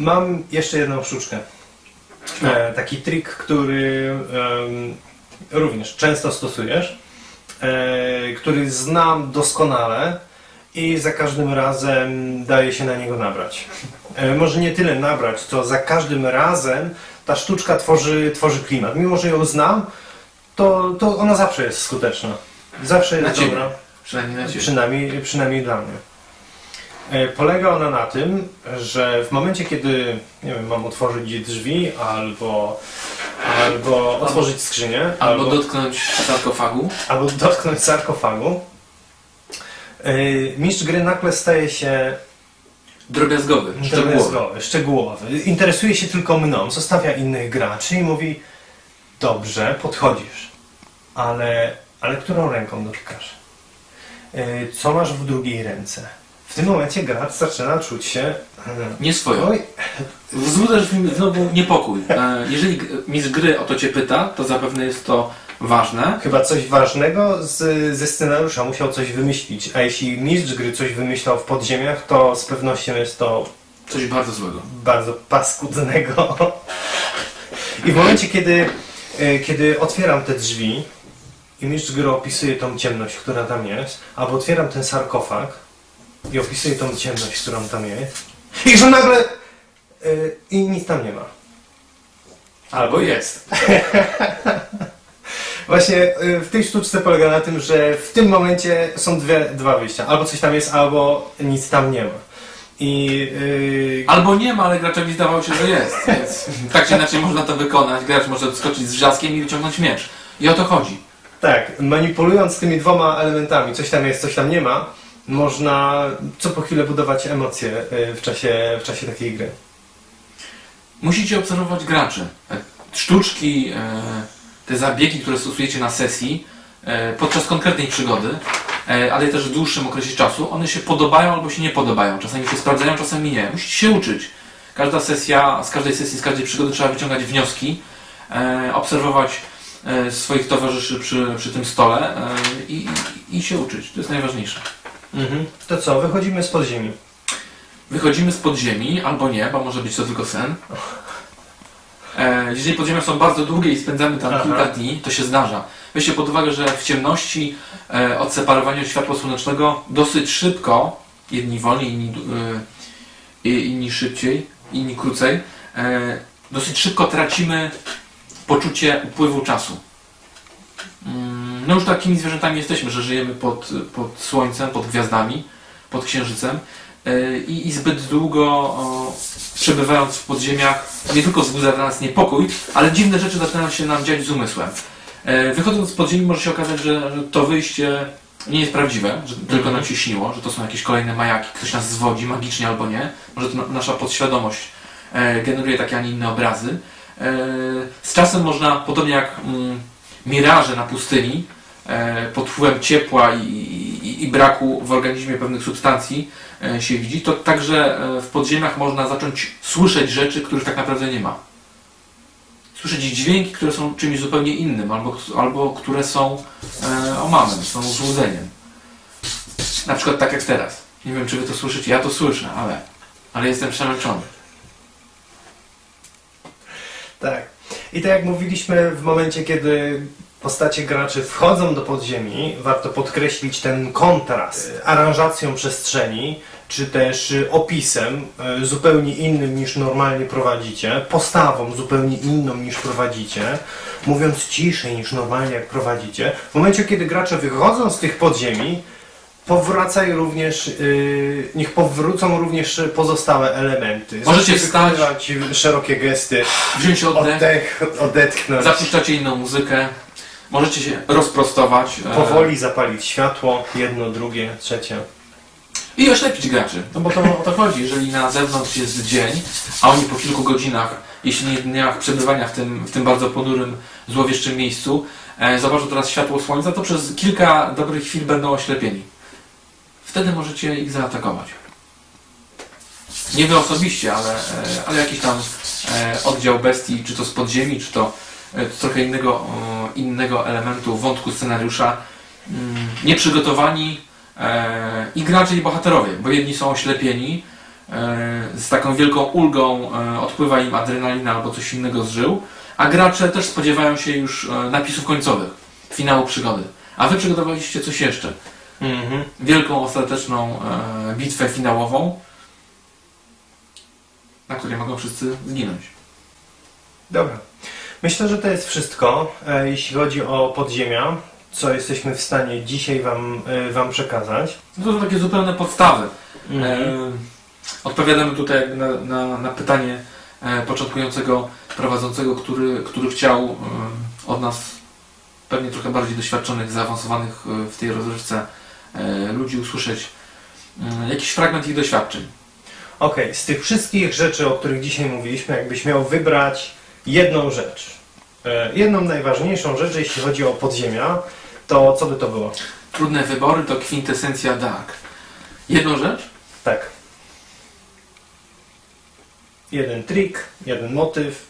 Mam jeszcze jedną sztuczkę. Taki trik, który również często stosujesz, który znam doskonale i za każdym razem daje się na niego nabrać. Może nie tyle nabrać, co za każdym razem ta sztuczka tworzy klimat. Mimo że ją znam, to ona zawsze jest skuteczna. Zawsze jest dobra. Przynajmniej dla mnie. Polega ona na tym, że w momencie, kiedy nie wiem, mam otworzyć drzwi, albo otworzyć skrzynię, albo dotknąć sarkofagu, mistrz gry nagle staje się drobiazgowy, szczegółowy. Interesuje się tylko mną, zostawia innych graczy i mówi: dobrze, podchodzisz, ale którą ręką dotykasz? Co masz w drugiej ręce? W tym momencie gracz zaczyna czuć się nieswojo. Wzbudzasz znowu niepokój. Jeżeli mistrz gry o to cię pyta, to zapewne jest to ważne. Chyba coś ważnego ze scenariusza musiał coś wymyślić, a jeśli mistrz gry coś wymyślał w podziemiach, to z pewnością jest to coś bardzo złego. Bardzo paskudnego. I w momencie, kiedy otwieram te drzwi i mistrz gry opisuje tą ciemność, która tam jest, albo otwieram ten sarkofag i opisuje tą ciemność, którą tam jest, i że nagle i nic tam nie ma. Albo jest. Właśnie w tej sztuczce polega na tym, że w tym momencie są dwa wyjścia. Albo coś tam jest, albo nic tam nie ma. Albo nie ma, ale graczowi zdawało się, że jest. Więc tak czy inaczej można to wykonać. Gracz może skoczyć z wrzaskiem i wyciągnąć miecz. I o to chodzi. Tak, manipulując tymi dwoma elementami, coś tam jest, coś tam nie ma, można co po chwilę budować emocje w czasie takiej gry. Musicie obserwować graczy. Sztuczki, te zabiegi, które stosujecie na sesji podczas konkretnej przygody, ale też w dłuższym okresie czasu, one się podobają albo się nie podobają. Czasami się sprawdzają, czasami nie. Musicie się uczyć. Każda sesja, z każdej sesji, z każdej przygody trzeba wyciągać wnioski, obserwować swoich towarzyszy przy tym stole i się uczyć. To jest najważniejsze. To co, wychodzimy z podziemi. Wychodzimy z podziemi, albo nie, bo może być to tylko sen. Jeżeli podziemia są bardzo długie i spędzamy tam kilka dni, to się zdarza. Weźcie pod uwagę, że w ciemności, odseparowania od światła słonecznego dosyć szybko, jedni wolniej, inni szybciej, inni krócej, dosyć szybko tracimy poczucie upływu czasu. No już takimi zwierzętami jesteśmy, że żyjemy pod słońcem, pod gwiazdami, pod księżycem i zbyt długo przebywając w podziemiach nie tylko wzbudza dla nas niepokój, ale dziwne rzeczy zaczynają się nam dziać z umysłem. Wychodząc z podziemi może się okazać, że to wyjście nie jest prawdziwe, że tylko nam się śniło, że to są jakieś kolejne majaki, ktoś nas zwodzi magicznie albo nie. Może to nasza podświadomość generuje takie, a nie inne obrazy. Z czasem można, podobnie jak miraże na pustyni, pod wpływem ciepła i braku w organizmie pewnych substancji się widzi, to także w podziemiach można zacząć słyszeć rzeczy, których tak naprawdę nie ma. Słyszeć dźwięki, które są czymś zupełnie innym, albo które są omamem, są złudzeniem. Na przykład tak jak teraz. Nie wiem, czy wy to słyszycie, ja to słyszę, ale jestem przemęczony. Tak. I tak jak mówiliśmy, w momencie, kiedy postacie graczy wchodzą do podziemi, warto podkreślić ten kontrast aranżacją przestrzeni, czy też opisem zupełnie innym niż normalnie prowadzicie, postawą zupełnie inną niż prowadzicie, mówiąc ciszej niż normalnie jak prowadzicie. W momencie, kiedy gracze wychodzą z tych podziemi, niech powrócą również pozostałe elementy. Możecie wstać, szerokie gesty, wziąć odetchnąć. Zapuszczacie inną muzykę, możecie się rozprostować. Powoli zapalić światło, jedno, drugie, trzecie. I oślepić graczy. No bo to o to chodzi. Jeżeli na zewnątrz jest dzień, a oni po kilku godzinach, jeśli nie dniach przebywania w tym bardzo ponurym, złowieszczym miejscu, zobaczą teraz światło słońca, to przez kilka dobrych chwil będą oślepieni. Wtedy możecie ich zaatakować. Nie wy osobiście, ale jakiś tam oddział bestii, czy to z podziemi, czy to trochę innego elementu, wątku scenariusza, nieprzygotowani i gracze, i bohaterowie, bo jedni są oślepieni, z taką wielką ulgą odpływa im adrenalina albo coś innego z żył, a gracze też spodziewają się już napisów końcowych, finału przygody. A wy przygotowaliście coś jeszcze. Wielką, ostateczną bitwę finałową, na której mogą wszyscy zginąć. Dobra. Myślę, że to jest wszystko, jeśli chodzi o podziemia, co jesteśmy w stanie dzisiaj wam przekazać. No to są takie zupełne podstawy. Odpowiadamy tutaj na pytanie początkującego prowadzącego, który chciał od nas pewnie trochę bardziej doświadczonych, zaawansowanych w tej rozrywce ludzi usłyszeć jakiś fragment ich doświadczeń. Okej, z tych wszystkich rzeczy, o których dzisiaj mówiliśmy, jakbyś miał wybrać jedną rzecz, jedną najważniejszą rzecz, jeśli chodzi o podziemia, to co by to było? Trudne wybory to kwintesencja Dark. Jedną rzecz? Tak. Jeden trik, jeden motyw.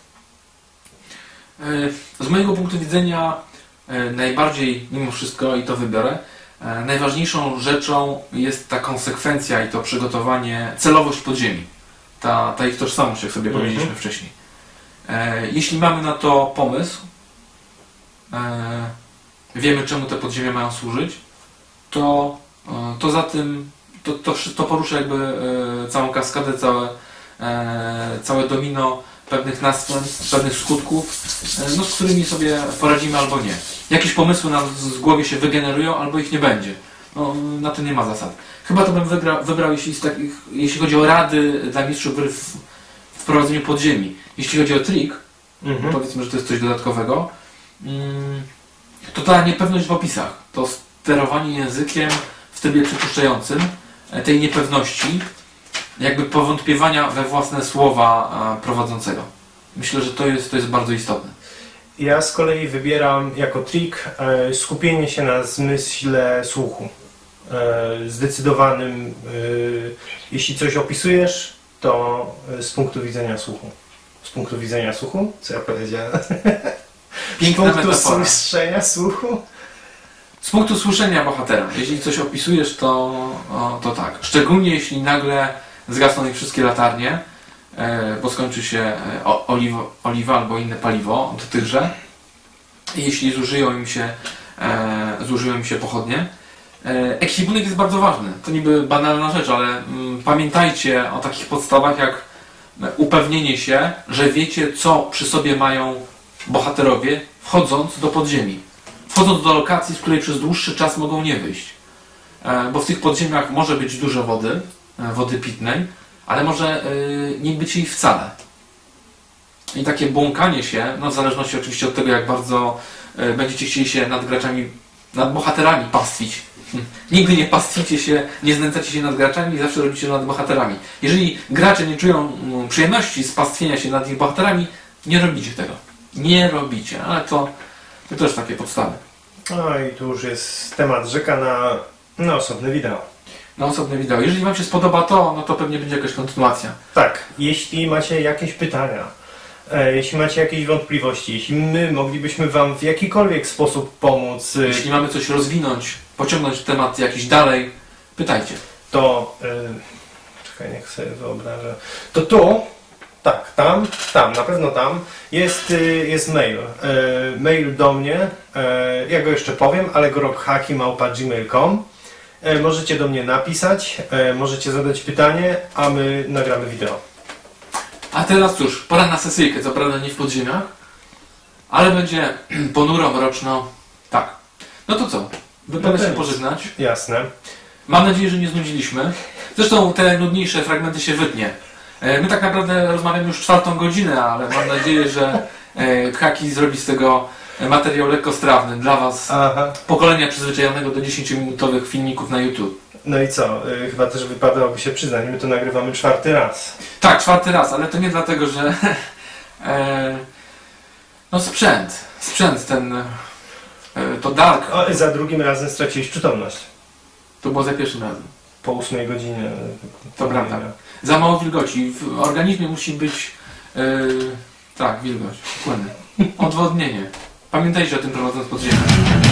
Z mojego punktu widzenia najbardziej, mimo wszystko, i to wybiorę, najważniejszą rzeczą jest ta konsekwencja i to przygotowanie, celowość podziemi. Ta ich tożsamość, jak sobie powiedzieliśmy wcześniej. Jeśli mamy na to pomysł, wiemy, czemu te podziemia mają służyć, to za tym to porusza jakby całą kaskadę, całe domino pewnych następstw, pewnych skutków, z którymi sobie poradzimy albo nie. Jakieś pomysły nam w głowie się wygenerują, albo ich nie będzie. Na tym nie ma zasad. Chyba to bym wybrał, jeśli chodzi o rady dla mistrzów gry w prowadzeniu podziemi. Jeśli chodzi o trik, powiedzmy, że to jest coś dodatkowego, to ta niepewność w opisach, to sterowanie językiem w trybie przypuszczającym tej niepewności, jakby powątpiewania we własne słowa prowadzącego. Myślę, że to jest bardzo istotne. Ja z kolei wybieram jako trik skupienie się na zmyśle słuchu. Zdecydowanym, jeśli coś opisujesz, to z punktu widzenia słuchu. Z punktu widzenia słuchu? Co ja powiedziałem? Piękna z punktu metafora. słyszenia słuchu? Z punktu słyszenia bohatera. Jeśli coś opisujesz, to tak. Szczególnie jeśli nagle zgasną ich wszystkie latarnie, bo skończy się oliwa albo inne paliwo do tychże. I jeśli zużyją im się pochodnie. Ekwipunek jest bardzo ważny. To niby banalna rzecz, ale pamiętajcie o takich podstawach jak upewnienie się, że wiecie, co przy sobie mają bohaterowie, wchodząc do podziemi. Wchodząc do lokacji, z której przez dłuższy czas mogą nie wyjść. Bo w tych podziemiach może być dużo wody pitnej, ale może nie być jej wcale. I takie błąkanie się, w zależności oczywiście od tego, jak bardzo będziecie chcieli się nad bohaterami pastwić. Nigdy nie pastwicie się, nie znęcacie się nad graczami, zawsze robicie to nad bohaterami. Jeżeli gracze nie czują przyjemności z pastwienia się nad ich bohaterami, nie robicie tego. Nie robicie, ale to też takie podstawy. No i tu już jest temat rzeka na osobne wideo. Na osobne wideo. Jeżeli Wam się spodoba to pewnie będzie jakaś kontynuacja. Tak, jeśli macie jakieś pytania, jeśli macie jakieś wątpliwości, jeśli my moglibyśmy Wam w jakikolwiek sposób pomóc, Jeśli mamy coś rozwinąć, pociągnąć temat jakiś dalej, pytajcie. to czekaj, niech sobie wyobrażę. To tu, tak, tam, na pewno tam jest mail. Mail do mnie, ja go jeszcze powiem, allegro.haki@gmail.com. Możecie do mnie napisać, możecie zadać pytanie, a my nagramy wideo. A teraz cóż, pora na sesyjkę, co prawda nie w podziemiach, ale będzie ponuro, mroczno. Tak. No to co? Wypada się pożegnać. Jasne. Mam nadzieję, że nie znudziliśmy. Zresztą te nudniejsze fragmenty się wytnie. My tak naprawdę rozmawiamy już 4. godzinę, ale mam nadzieję, że Haki zrobi z tego materiał lekkostrawny dla Was, pokolenia przyzwyczajonego do 10-minutowych filmików na YouTube. No i co? Chyba też wypadałoby się przyznać, my to nagrywamy 4. raz. Tak, 4. raz, ale to nie dlatego, że sprzęt ten to Dark. Za drugim razem straciłeś przytomność. To było za pierwszym razem. Po 8 godzinie. To prawda. Za mało wilgoci. W organizmie musi być wilgoć, płyny. Odwodnienie. Pamiętajcie o tym, prowadząc podziemie.